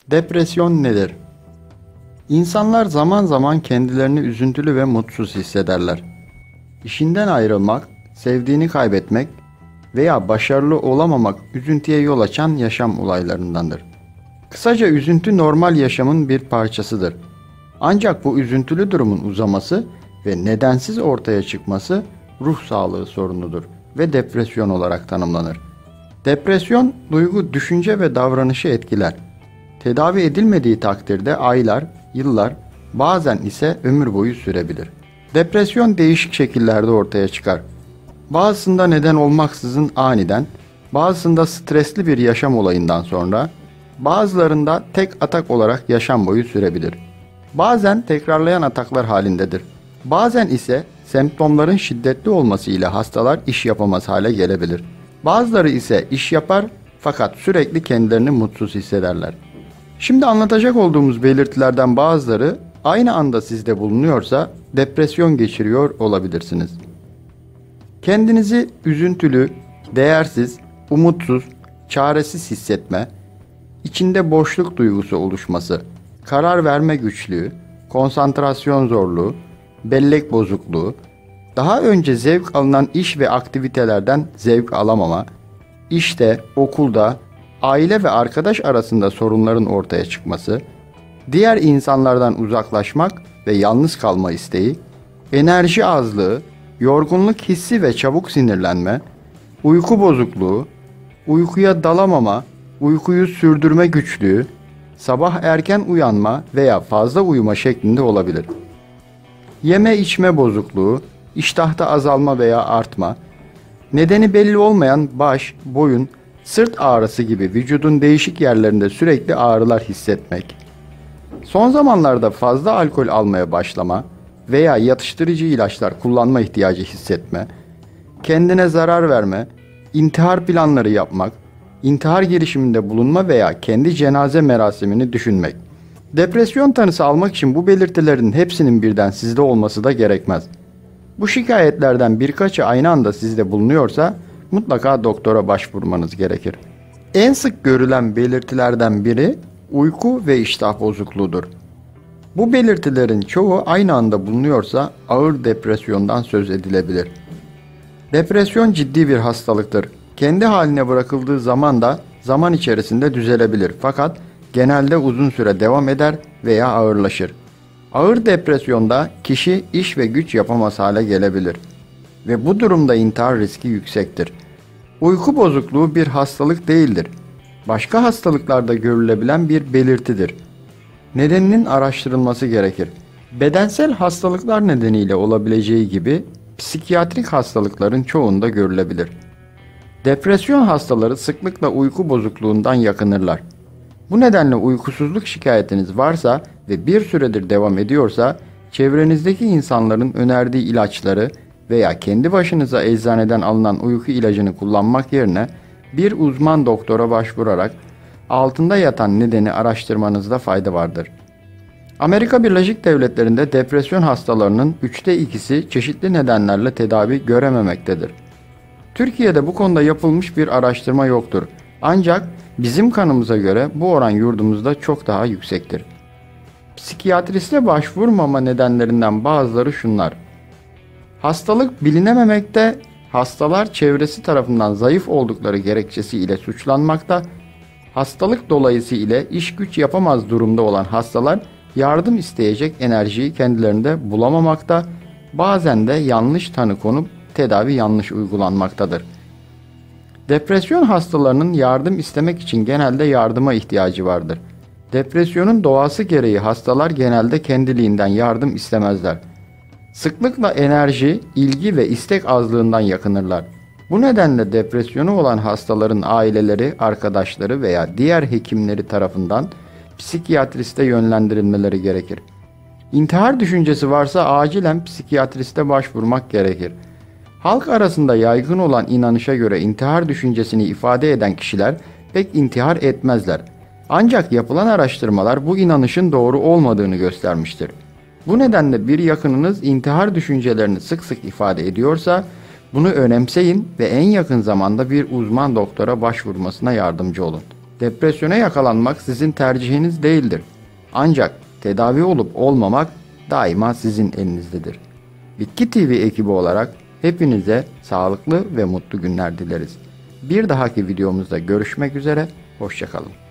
Depresyon nedir? İnsanlar zaman zaman kendilerini üzüntülü ve mutsuz hissederler. İşinden ayrılmak, sevdiğini kaybetmek veya başarılı olamamak üzüntüye yol açan yaşam olaylarındandır. Kısaca üzüntü normal yaşamın bir parçasıdır. Ancak bu üzüntülü durumun uzaması ve nedensiz ortaya çıkması ruh sağlığı sorunudur ve depresyon olarak tanımlanır. Depresyon, duygu, düşünce ve davranışı etkiler. Tedavi edilmediği takdirde aylar, yıllar, bazen ise ömür boyu sürebilir. Depresyon değişik şekillerde ortaya çıkar. Bazısında neden olmaksızın aniden, bazısında stresli bir yaşam olayından sonra, bazılarında tek atak olarak yaşam boyu sürebilir. Bazen tekrarlayan ataklar halindedir. Bazen ise semptomların şiddetli olması ile hastalar iş yapamaz hale gelebilir. Bazıları ise iş yapar fakat sürekli kendilerini mutsuz hissederler. Şimdi anlatacak olduğumuz belirtilerden bazıları aynı anda sizde bulunuyorsa depresyon geçiriyor olabilirsiniz. Kendinizi üzüntülü, değersiz, umutsuz, çaresiz hissetme, içinde boşluk duygusu oluşması, karar verme güçlüğü, konsantrasyon zorluğu, bellek bozukluğu, daha önce zevk alınan iş ve aktivitelerden zevk alamama, işte, okulda, aile ve arkadaş arasında sorunların ortaya çıkması, diğer insanlardan uzaklaşmak ve yalnız kalma isteği, enerji azlığı, yorgunluk hissi ve çabuk sinirlenme, uyku bozukluğu, uykuya dalamama, uykuyu sürdürme güçlüğü, sabah erken uyanma veya fazla uyuma şeklinde olabilir. Yeme içme bozukluğu, iştahta azalma veya artma, nedeni belli olmayan baş, boyun, sırt ağrısı gibi vücudun değişik yerlerinde sürekli ağrılar hissetmek, son zamanlarda fazla alkol almaya başlama veya yatıştırıcı ilaçlar kullanma ihtiyacı hissetme, kendine zarar verme, intihar planları yapmak, intihar girişiminde bulunma veya kendi cenaze merasimini düşünmek. Depresyon tanısı almak için bu belirtilerin hepsinin birden sizde olması da gerekmez. Bu şikayetlerden birkaçı aynı anda sizde bulunuyorsa mutlaka doktora başvurmanız gerekir. En sık görülen belirtilerden biri uyku ve iştah bozukluğudur. Bu belirtilerin çoğu aynı anda bulunuyorsa ağır depresyondan söz edilebilir. Depresyon ciddi bir hastalıktır. Kendi haline bırakıldığı zaman da zaman içerisinde düzelebilir fakat genelde uzun süre devam eder veya ağırlaşır. Ağır depresyonda kişi iş ve güç yapamaz hale gelebilir ve bu durumda intihar riski yüksektir. Uyku bozukluğu bir hastalık değildir. Başka hastalıklarda görülebilen bir belirtidir. Nedeninin araştırılması gerekir. Bedensel hastalıklar nedeniyle olabileceği gibi psikiyatrik hastalıkların çoğunda görülebilir. Depresyon hastaları sıklıkla uyku bozukluğundan yakınırlar. Bu nedenle uykusuzluk şikayetiniz varsa ve bir süredir devam ediyorsa, çevrenizdeki insanların önerdiği ilaçları veya kendi başınıza eczaneden alınan uyku ilacını kullanmak yerine bir uzman doktora başvurarak altında yatan nedeni araştırmanızda fayda vardır. Amerika Birleşik Devletleri'nde depresyon hastalarının 2/3'ü çeşitli nedenlerle tedavi görememektedir. Türkiye'de bu konuda yapılmış bir araştırma yoktur. Ancak bizim kanımıza göre bu oran yurdumuzda çok daha yüksektir. Psikiyatriste başvurmama nedenlerinden bazıları şunlar: hastalık bilinememekte, hastalar çevresi tarafından zayıf oldukları gerekçesiyle suçlanmakta, hastalık dolayısıyla iş güç yapamaz durumda olan hastalar yardım isteyecek enerjiyi kendilerinde bulamamakta, bazen de yanlış tanı konup tedavi yanlış uygulanmaktadır. Depresyon hastalarının yardım istemek için genelde yardıma ihtiyacı vardır. Depresyonun doğası gereği hastalar genelde kendiliğinden yardım istemezler. Sıklıkla enerji, ilgi ve istek azlığından yakınırlar. Bu nedenle depresyonu olan hastaların aileleri, arkadaşları veya diğer hekimleri tarafından psikiyatriste yönlendirilmeleri gerekir. İntihar düşüncesi varsa acilen psikiyatriste başvurmak gerekir. Halk arasında yaygın olan inanışa göre intihar düşüncesini ifade eden kişiler pek intihar etmezler. Ancak yapılan araştırmalar bu inanışın doğru olmadığını göstermiştir. Bu nedenle bir yakınınız intihar düşüncelerini sık sık ifade ediyorsa bunu önemseyin ve en yakın zamanda bir uzman doktora başvurmasına yardımcı olun. Depresyona yakalanmak sizin tercihiniz değildir. Ancak tedavi olup olmamak daima sizin elinizdedir. Bitki TV ekibi olarak hepinize sağlıklı ve mutlu günler dileriz. Bir dahaki videomuzda görüşmek üzere, hoşça kalın.